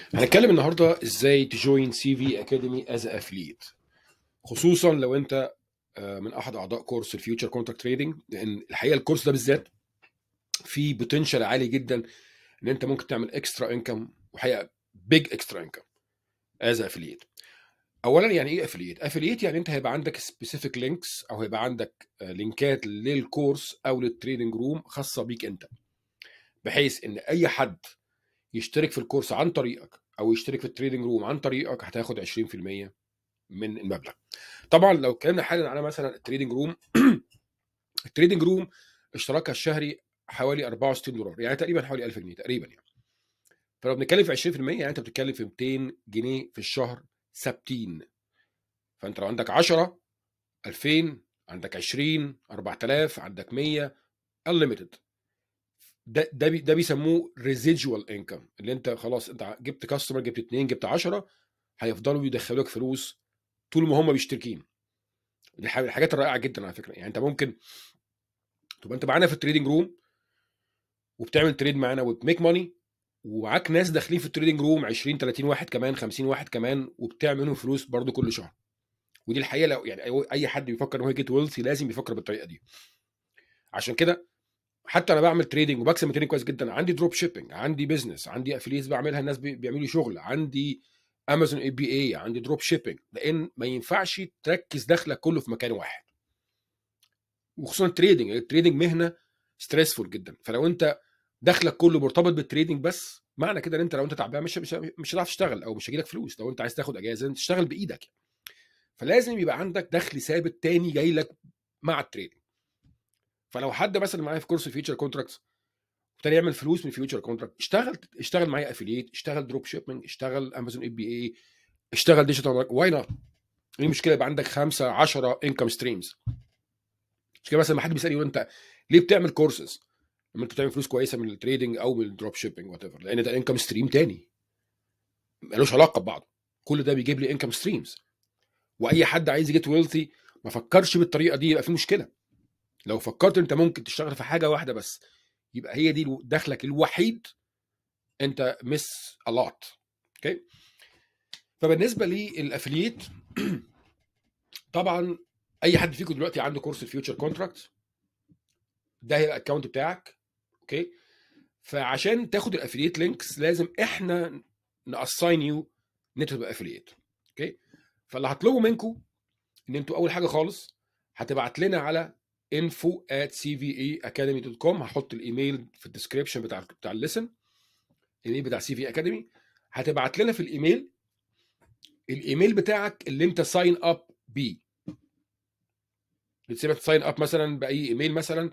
هنتكلم النهارده ازاي تجوين سي في اكاديمي از افليت، خصوصا لو انت من احد اعضاء كورس الفيوتشر كونتراكت تريدنج، لان الحقيقه الكورس ده بالذات فيه بوتنشال عالي جدا ان انت ممكن تعمل اكسترا انكم، وحقيقه بيج اكسترا انكم از افليت. اولا يعني ايه افليت؟ افليت يعني انت هيبقى عندك سبيسيفيك لينكس، او هيبقى عندك لينكات للكورس او للتريدنج روم خاصه بيك انت، بحيث ان اي حد يشترك في الكورس عن طريقك او يشترك في التريدنج روم عن طريقك هتاخد 20% من المبلغ. طبعا لو اتكلمنا حالا على مثلا التريدنج روم التريدنج روم اشتراكها الشهري حوالي $64، يعني تقريبا حوالي 1000 جنيه تقريبا يعني. فلو بنتكلم في 20% يعني انت بتتكلم في 200 جنيه في الشهر ثابتين. فانت لو عندك 10 2000، عندك 20 4000، عندك 100 unlimited. ده بيسموه ريزيدوال انكم، اللي انت خلاص انت جبت كاستمر، جبت 2 جبت 10، هيفضلوا يدخلوك فلوس طول ما هم مشتركين. دي الحاجات الرائعه جدا على فكره. يعني انت ممكن تبقى انت معانا في التريدنج روم وبتعمل تريد معانا وبتميك ماني، ومعاك ناس داخلين في التريدنج روم 20 30 واحد كمان 50 واحد كمان، وبتعمل منهم فلوس برضو كل شهر. ودي الحقيقه لو يعني اي حد بيفكر ان هو يجيت ويلثي لازم يفكر بالطريقه دي. عشان كده حتى انا بعمل تريدنج وبكسب تريدنج كويس جدا، عندي دروب شيبنج، عندي بزنس، عندي افليز بعملها، الناس بيعملوا لي شغل، عندي امازون اي بي اي، عندي دروب شيبنج، لان ما ينفعش تركز دخلك كله في مكان واحد. وخصوصا التريدنج مهنه ستريسفول جدا. فلو انت دخلك كله مرتبط بالتريدنج بس، معنى كده ان انت لو انت تعبان مش هتعرف تشتغل، او مش هيجيلك فلوس. لو انت عايز تاخد اجازه انت تشتغل بايدك. فلازم يبقى عندك دخل ثابت تاني جاي لك مع التريدنج. فلو حد مثلا معايا في كورس الفيوتشر كونتراكتس وابتدى يعمل فلوس من الفيوتشر كونتراكت، اشتغل معايا افيليت، اشتغل دروب شيبنج، اشتغل امازون اي بي اي، اشتغل ديجيتال ماركت، واي نوت؟ ايه المشكله يبقى عندك 5 10 انكم ستريمز؟ مش كده؟ مثلا ما حد بيسالني يقول انت ليه بتعمل كورسز لما انت بتعمل فلوس كويسه من التريدنج او من الدروب شيبنج وات ايفر؟ لان ده انكم ستريم تاني ملوش علاقه ببعض. كل ده بيجيب لي انكم ستريمز. واي حد عايز يجيت ويلثي ما فكرش بالطريقه دي يبقى في مشكله. لو فكرت انت ممكن تشتغل في حاجه واحده بس، يبقى هي دي دخلك الوحيد، انت مس ا لوت. اوكي. فبالنسبه للافليت طبعا اي حد فيكم دلوقتي عنده كورس الفيوتشر كونتراكت، ده هيبقى الاكونت بتاعك. اوكي. فعشان تاخد الافليت لينكس لازم احنا ناساين يو ان انت تبقى افليت. اوكي. فاللي هطلبه منكم ان انتوا اول حاجه خالص هتبعت لنا على info@cvaacademy.com. هحط الايميل في الديسكريبشن بتاع الليسن، الايميل بتاع سي في اكاديمي. هتبعت لنا في الايميل بتاعك اللي انت ساين اب بيه. بتسيبك تساين اب مثلا باي ايميل، مثلا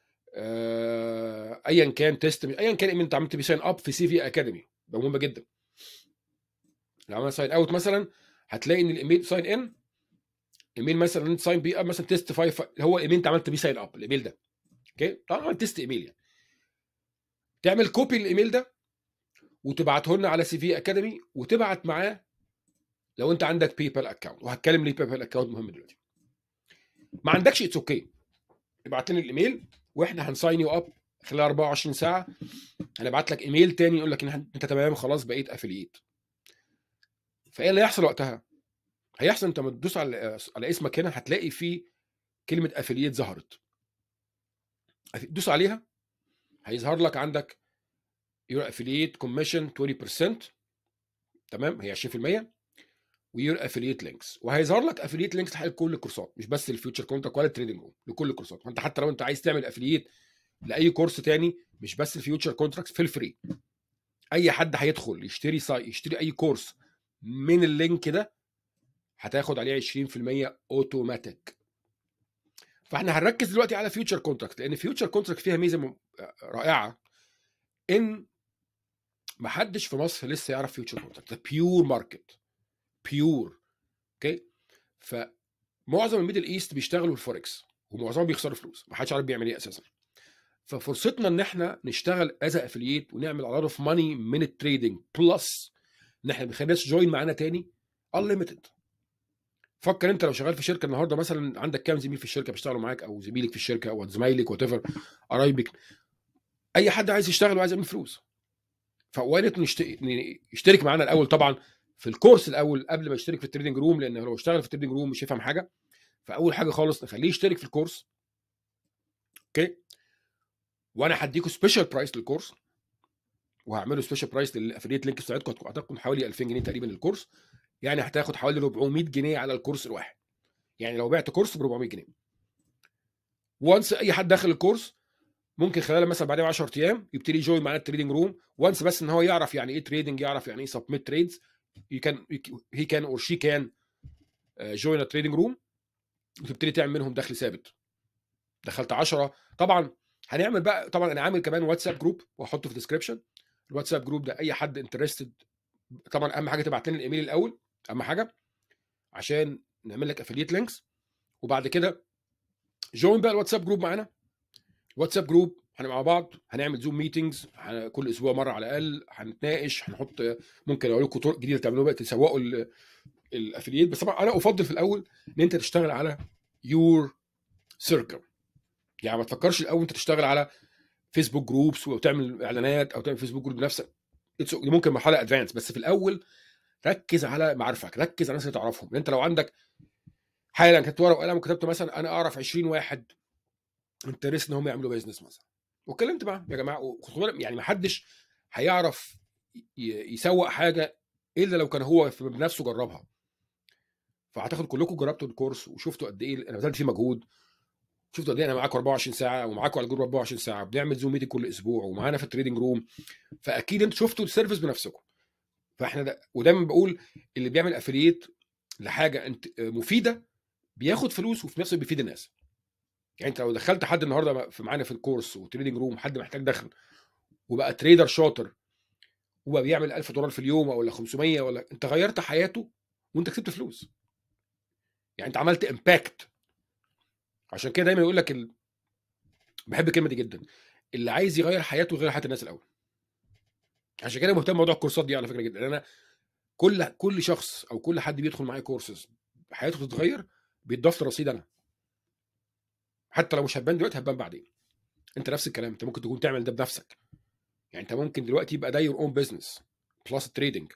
ايا كان تيست، ايا كان ايميل انت عملت بيه ساين اب في سي في اكاديمي، ده مهم جدا. لو عملنا ساين اوت مثلا هتلاقي ان الايميل ساين ان، ايميل مثلا انت ساين بي اب مثلا تيست 5 هو ايميل انت عملت بيه ساين اب، الايميل ده. اوكي. طبعا عملت تيست ايميل يعني. تعمل كوبي الايميل ده وتبعته لنا على سي في اكاديمي، وتبعت معاه لو انت عندك باي بال اكونت. وهتكلم ليه باي بال اكونت مهم دلوقتي. ما عندكش اتس اوكي، ابعت لنا الايميل واحنا هنساين يو اب خلال 24 ساعه. هنبعت لك ايميل تاني يقول لك ان انت تمام خلاص بقيت افليت. فايه اللي هيحصل وقتها؟ هيحصل انت تدوس على اسمك هنا، هتلاقي فيه كلمه افليت ظهرت. دوس عليها، هيظهر لك عندك يور افليت كوميشن 20%. تمام، هي 20%. ويور افليت لينكس، وهيظهر لك افليت لينكس لحق كل الكورسات، مش بس الفيوتشر كونتراكت ولا التريدنج روم، لكل الكورسات. فانت حتى لو انت عايز تعمل افليت لاي كورس تاني مش بس الفيوتشر كونتراكت، في الفري اي حد هيدخل يشتري اي كورس من اللينك ده هتاخد عليه 20% اوتوماتيك. فاحنا هنركز دلوقتي على فيوتشر كونتراكت، لان فيوتشر كونتراكت فيها ميزه رائعه، ان محدش في مصر لسه يعرف فيوتشر كونتراكت. ده بيور ماركت، بيور. اوكي. فمعظم الميدل ايست بيشتغلوا الفوركس ومعظمهم بيخسروا فلوس، محدش عارف بيعمل ايه اساسا. ففرصتنا ان احنا نشتغل از افلييت ونعمل على اوف ماني من التريدنج، بلس ان احنا بنخلي الناس جوين معانا تاني unlimited. فكر انت لو شغال في شركه النهارده، مثلا عندك كام زميل في الشركه بيشتغلوا معاك، او زميلك في الشركه، او زمايلك وات ايفر، قرايبك، اي حد عايز يشتغل وعايز يعمل فلوس. فوارد يشترك معانا الاول طبعا في الكورس الاول قبل ما يشترك في التريدنج روم، لان لو اشتغل في التريدنج روم مش هيفهم حاجه. فاول حاجه خالص نخليه يشترك في الكورس. اوكي، وانا هديكوا سبيشال برايس للكورس، وهعمله سبيشال برايس للافiliate لينك بتاعتكم. هتكون حوالي 2000 جنيه تقريبا للكورس، يعني هتاخد حوالي 400 جنيه على الكورس الواحد. يعني لو بعت كورس ب 400 جنيه وانس، اي حد داخل الكورس ممكن خلال مثلا بعدين 10 ايام يبتدي يجوين معانا التريدنج روم. وانس بس ان هو يعرف يعني ايه تريدنج، يعرف يعني ايه سبميت تريدز، هي كان اور شي كان جوين التريدنج روم، وتبتدي تعمل منهم دخل ثابت. دخلت 10 طبعا هنعمل بقى، طبعا انا عامل كمان واتساب جروب واحطه في الديسكربشن. الواتساب جروب ده اي حد انترستد، طبعا اهم حاجه تبعت لنا الايميل الاول، اهم حاجه عشان نعمل لك افiliate لينكس، وبعد كده جوين بقى الواتساب جروب معانا. الواتساب جروب هنبقى مع بعض، هنعمل زوم ميتنجز كل اسبوع مره على الاقل، هنتناقش، هنحط، ممكن اقول لكم طرق جديده تعملوها بقى تسوقوا الافiliate. بس طبعا انا افضل في الاول ان انت تشتغل على يور سيركل. يعني ما تفكرش الاول انت تشتغل على فيسبوك جروبس وتعمل اعلانات او تعمل فيسبوك جروب بنفسك، ممكن مرحله ادفانس، بس في الاول ركز على معارفك، ركز على الناس اللي تعرفهم. انت لو عندك حالا كتبت ورقه وقلم وكتبت مثلا انا اعرف 20 واحد انترست ان هم يعملوا بيزنس مثلا، واتكلمت معاهم يا جماعه، وخدوا بالك يعني ما حدش هيعرف يسوق حاجه الا لو كان هو بنفسه جربها. فهتاخد كلكم جربتوا الكورس وشفتوا قد ايه انا بذلت فيه مجهود، شفتوا قد ايه انا معاكم 24 ساعه ومعاكم على الجروب 24 ساعه، بنعمل زوم ميتنج كل اسبوع ومعانا في التريدنج روم. فاكيد انتوا شفتوا السيرفيس بنفسكم. فاحنا ودايما بقول اللي بيعمل افiliate لحاجه انت مفيده بياخد فلوس وفي نفس الوقت بيفيد الناس. يعني انت لو دخلت حد النهارده معانا في الكورس وتريدنج روم، حد محتاج دخل وبقى تريدر شاطر وبقى بيعمل $1000 في اليوم ولا 500، ولا انت غيرت حياته وانت كسبت فلوس، يعني انت عملت امباكت. عشان كده دايما يقول لك بحب الكلمه دي جدا، اللي عايز يغير حياته يغير حياه الناس الاول. عشان كده مهتم بموضوع الكورسات دي على فكره جدا. انا كل شخص او كل حد بيدخل معايا كورسز حياته تتغير بيتضاف لرصيد انا، حتى لو مش هتبان دلوقتي هتبان بعدين. انت نفس الكلام، انت ممكن تكون تعمل ده بنفسك. يعني انت ممكن دلوقتي يبقى ده يور اون بزنس بلس التريدنج.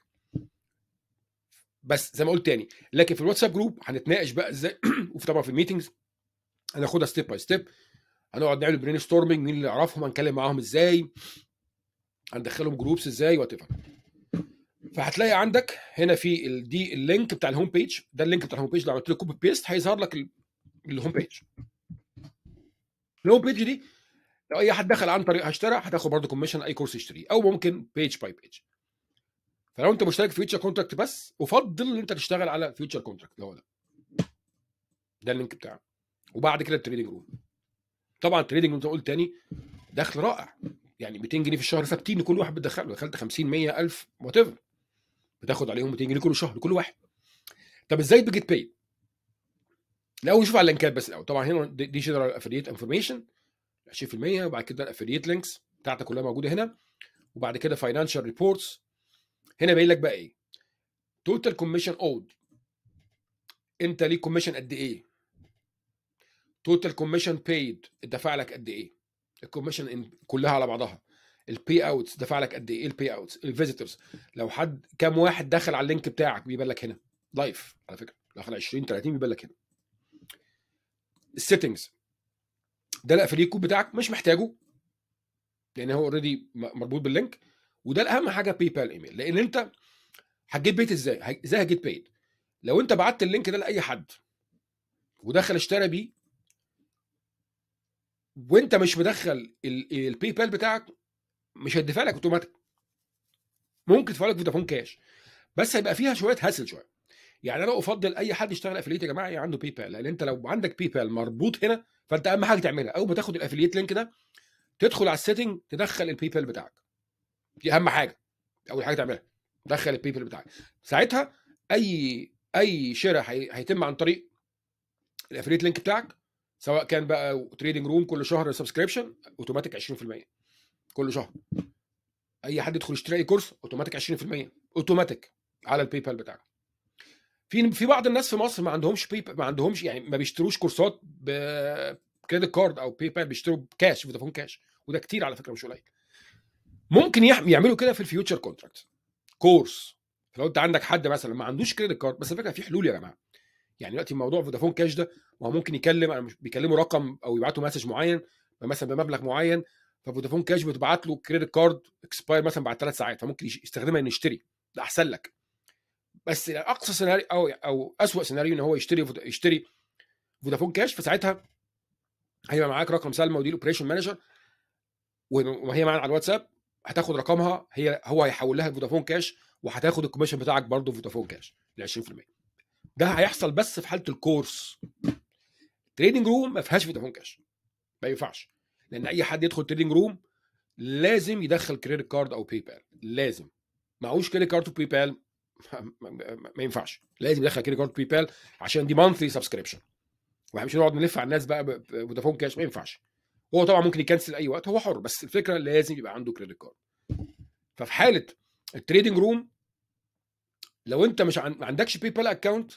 بس زي ما قلت تاني، لكن في الواتساب جروب هنتناقش بقى ازاي وفي طبعا في الميتنجز هناخدها ستيب باي ستيب، هنقعد نعمل برين ستورمنج، مين اللي يعرفهم هنكلم معاهم ازاي، هندخلهم جروبس ازاي وات ايفر. فهتلاقي عندك هنا في دي اللينك بتاع الهوم بيج، ده اللينك بتاع الهوم بيج، لو عملت له كوبي بيست هيظهر لك الهوم بيج. الهوم بيج دي لو اي حد دخل عن طريق اشترى هتاخد برضه كوميشن اي كورس يشتريه، او ممكن بيج باي بيج. فلو انت مشترك في فيوتشر كونتراكت بس، افضل ان انت تشتغل على فيوتشر كونتراكت اللي هو ده اللينك بتاعه. وبعد كده التريدنج روم. طبعا التريدنج روم زي ما قلت تاني دخل رائع، يعني 200 جنيه في الشهر ثابتين لكل واحد بتدخله، دخلت 50 100 1000 وات ايفر بتاخد عليهم 200 جنيه كل شهر لكل واحد. طب ازاي بجيت باي؟ الاول نشوف على اللينكات بس الاول. طبعا هنا دي جنرال افiliate انفورميشن 20%، وبعد كده الافiliate لينكس بتاعتك كلها موجوده هنا، وبعد كده فاينانشال ريبورتس. هنا باين لك بقى ايه توتال كوميشن اود، انت ليك كوميشن قد ايه، توتال كوميشن بايد اتدفع لك قد ايه، الكوميشن كلها على بعضها، البي اوتس دفع لك قد ايه، البي اوتس، الفيزيتورز، لو حد كام واحد دخل على اللينك بتاعك بيبان لك هنا لايف على فكره، دخل 20 30 بيبان لك هنا. السيتنجز ده الافiliate كود بتاعك مش محتاجه لان هو اوريدي مربوط باللينك. وده الاهم حاجه باي بال ايميل، لان انت هتجيت بيت ازاي هتجيت بيت لو انت بعت اللينك ده لاي حد ودخل اشترى بيه وانت مش مدخل الباي بال بتاعك، مش هيدفع لك اوتوماتيك، ممكن تدفع لك فودافون كاش، بس هيبقى فيها شويه هاسل شويه. يعني انا افضل اي حد يشتغل افiliate يا جماعه يبقى عنده باي بال، لان انت لو عندك باي بال مربوط هنا فانت اهم حاجه تعملها اول ما تاخد الافiliate لينك ده تدخل على السيتنج تدخل الباي بال بتاعك، دي اهم حاجه، اول حاجه تعملها دخل الباي بال بتاعك. ساعتها اي شراء هيتم عن طريق الافiliate لينك بتاعك، سواء كان بقى تريدنج روم كل شهر سبسكريبشن اوتوماتيك 20% كل شهر، اي حد يدخل يشتري كورس اوتوماتيك 20% اوتوماتيك على الباي بال بتاعك. في بعض الناس في مصر ما عندهمش ما عندهمش يعني ما بيشتروش كورسات بكريدت كارد او باي بال، بيشتروا كاش فودافون كاش، وده كتير على فكره مش قليل. ممكن يعملوا كده في الفيوتشر كونتراكت كورس. لو انت عندك حد مثلا ما عندوش كريدت كارد، بس الفكره في حلول يا جماعه. يعني دلوقتي موضوع فودافون كاش ده، ما هو ممكن يكلم، انا مش بيكلموا رقم او يبعتوا مسج معين مثلا بمبلغ معين، ففودافون كاش بتبعت له كريدت كارد اكسباير مثلا بعد 3 ساعات، فممكن يستخدمها انه يشتري، ده احسن لك. بس اقصى سيناريو او اسوء سيناريو ان هو يشتري فودافون كاش، فساعتها هيبقى معاك رقم سلمى ودي الاوبريشن مانجر، وهي معانا على الواتساب، هتاخد رقمها، هو هيحول لها فودافون كاش، وهتاخد الكوميشن بتاعك برضه فودافون كاش ل 20%. ده هيحصل بس في حاله الكورس. تريدنج روم ما فيهاش فودافون كاش، ما ينفعش، لان اي حد يدخل تريدنج روم لازم يدخل كريدت كارد او باي بال، لازم. معهوش كريدت كارد وباي بال ما ينفعش، لازم يدخل كريدت كارد وباي بال، عشان دي مانثلي سبسكريبشن، واحنا مش هنقعد نلف على الناس بقى بفودافون كاش، ما ينفعش. هو طبعا ممكن يكنسل اي وقت، هو حر، بس الفكره لازم يبقى عنده كريدت كارد. ففي حاله التريدنج روم، لو انت مش ما عندكش باي بال اكونت،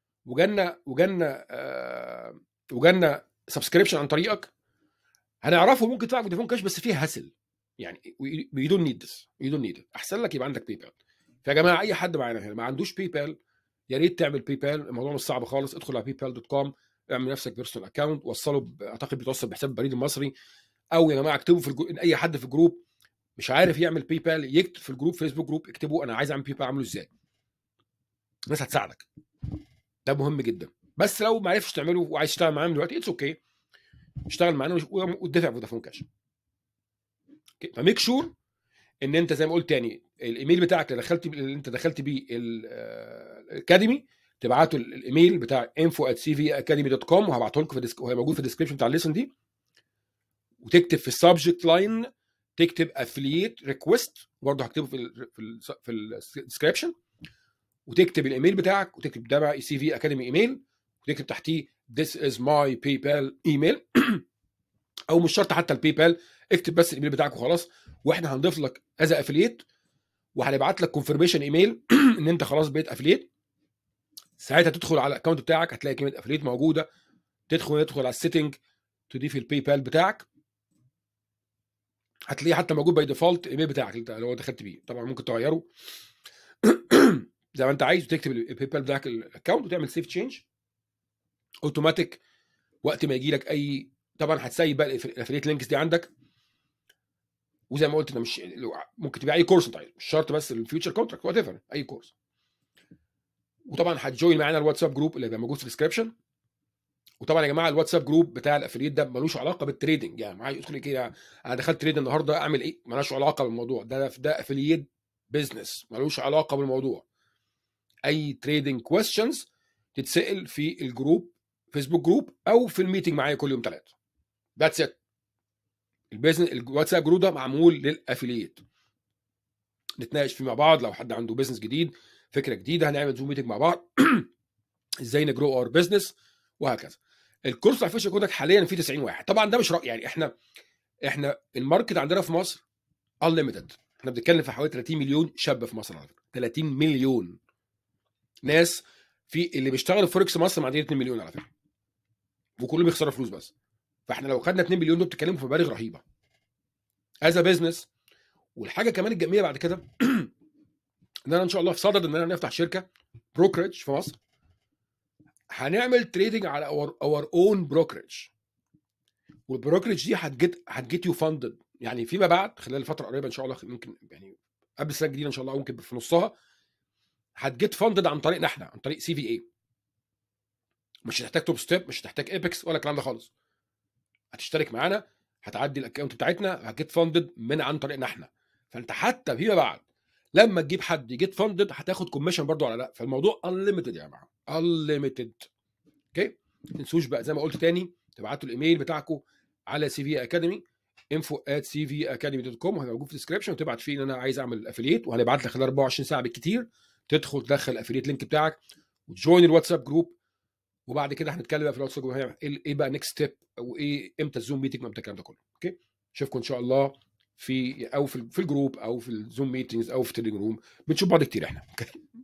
وجالنا سبسكريبشن عن طريقك، هنعرفه ممكن تدفع فودافون كاش، بس فيه هسل يعني. وي دونت نيد ذس، وي دونت نيد، احسن لك يبقى عندك باي بال. فيا جماعه اي حد معانا هنا ما عندوش باي بال، يا ريت تعمل باي بال، الموضوع مش صعب خالص. ادخل على paypal.com، اعمل نفسك بيرسونال اكونت، وصله اعتقد بيتوصل بحساب البريد المصري، او يا جماعه اكتبوا في اي حد في الجروب مش عارف يعمل باي بال، يكتب في الجروب، فيسبوك جروب، اكتبوا انا عايز اعمل باي بال، اعمله ازاي، الناس هتساعدك. ده مهم جدا. بس لو ما عرفتش تعمله وعايز تشتغل معانا دلوقتي، اتس اوكي، اشتغل معانا وادفع فودافون كاش. فميك شور ان انت زي ما قلت تاني، الايميل بتاعك اللي انت دخلت بيه الاكاديمي، تبعته الايميل بتاع info@cvacademy.com، وهبعته لكم وهي موجود في الديسكربشن بتاع الليسن دي، وتكتب في السبجكت لاين، تكتب افلييت ريكويست، برضه هكتبه في الديسكربشن، وتكتب الايميل بتاعك، وتكتب ده بقى CV Academy ايميل، وتكتب تحتيه this is my PayPal ايميل او مش شرط حتى الباي بال، اكتب بس الايميل بتاعك وخلاص، واحنا هنضيف لك از افلييت، وهنبعت لك كونفirmation ايميل ان انت خلاص بقيت افلييت. ساعتها تدخل على الاكونت بتاعك، هتلاقي كلمه افلييت موجوده، تدخل على السيتنج، تضيف الباي بال بتاعك، هتلاقيه حتى موجود باي ديفولت الايميل بتاعك اللي هو دخلت بيه. طبعا ممكن تغيره زي ما انت عايز، وتكتب الباي بال بتاعك الاكونت، وتعمل سيف تشينج اوتوماتيك. وقت ما يجي لك اي، طبعا هتسيب بقى الافلييت لينكس دي عندك. وزي ما قلت، انا مش ممكن تبيع اي كورس انت عايزه، مش شرط بس الفيوتشر كونتراكت، وات ايفر، اي كورس. وطبعا هتجوين معانا الواتساب جروب اللي هيبقى موجود في الديسكربشن. وطبعا يا جماعه الواتساب جروب بتاع الافلييت ده ملوش علاقه بالتريدنج، يعني معايا يدخل كده انا دخلت تريد النهارده اعمل ايه، ملوش علاقه بالموضوع ده افلييت بزنس، ملوش علاقه بالموضوع. اي تريدنج كويستشنز تتسال في الجروب، فيسبوك جروب، او في الميتنج معايا كل يوم 3. ذاتس ات. البيزنس الواتساب جروب ده معمول للافلييت، نتناقش فيه مع بعض. لو حد عنده بيزنس جديد، فكره جديده، هنعمل زوم ميتنج مع بعض ازاي نجرو اور بزنس، وهكذا. الكورس على فكره كودك حاليا فيه 90 واحد. طبعا ده مش يعني احنا الماركت عندنا في مصر unlimited. احنا بنتكلم في حوالي 30 مليون شاب في مصر على فكره، 30 مليون ناس. في اللي بيشتغلوا في فوركس مصر معديين 2 مليون على فكره، وكلهم بيخسروا فلوس بس. فاحنا لو خدنا 2 مليون دول، بتتكلموا في مبالغ رهيبه از بزنس. والحاجه كمان الجميله بعد كده ان انا ان شاء الله في صدد ان انا نفتح شركه بروكرج في مصر، هنعمل تريدنج على اور اون بروكرج. والبروكرج دي هتجيت يو فاندد، يعني فيما بعد خلال الفتره القريبه ان شاء الله، ممكن يعني قبل السنه الجديده ان شاء الله، ممكن في نصها، هتجيت فاندد عن طريقنا احنا، عن طريق CVA. مش هتحتاج توب ستيب، مش هتحتاج ايبكس ولا الكلام ده خالص. هتشترك معانا، هتعدي الاكونت بتاعتنا، هتجيت فاندد عن طريقنا احنا. فانت حتى فيما بعد لما تجيب حد يجيت فاندد، هتاخد كوميشن برضو على ده. فالموضوع انليمتد يا جماعه، انليمتد. اوكي، ما تنسوش بقى زي ما قلت تاني، تبعتوا الايميل بتاعكم على CVA Academy info@cvacademy.com، وهيبقى موجود في الديسكربشن، وتبعت فيه ان انا عايز اعمل افلييت، وهنبعت لك خلال 24 ساعه بالكتير تدخل تدخل الافلييت لينك بتاعك، وتجوين الواتساب جروب. وبعد كده هنتكلم بقى في الواتساب جروب ايه بقى نيكست ستيب، وايه امتى الزوم ميتنج، امتى الكلام ده كله. اوكي، اشوفكم ان شاء الله في الجروب، او في الزوم ميتنجز، او في التليجرام روم. بنشوف بعض كتير احنا.